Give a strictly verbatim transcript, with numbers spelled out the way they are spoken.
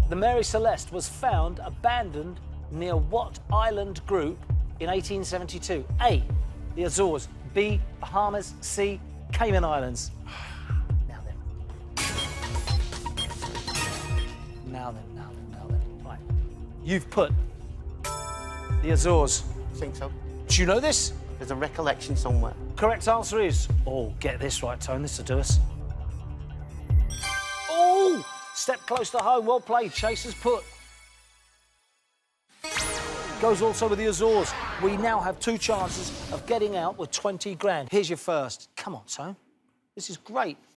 The Mary Celeste was found abandoned near what island group in eighteen seventy-two? A, the Azores, B, Bahamas, C, Cayman Islands. Now then. Now then, now then, now then. Right. You've put the Azores. I think so. Do you know this? There's a recollection somewhere. Correct answer is... Oh, get this right, Tone. This will do us. Oh! Step close to home. Well played. Chasers put. Goes also with the Azores. We now have two chances of getting out with twenty grand. Here's your first. Come on, Tone. This is great.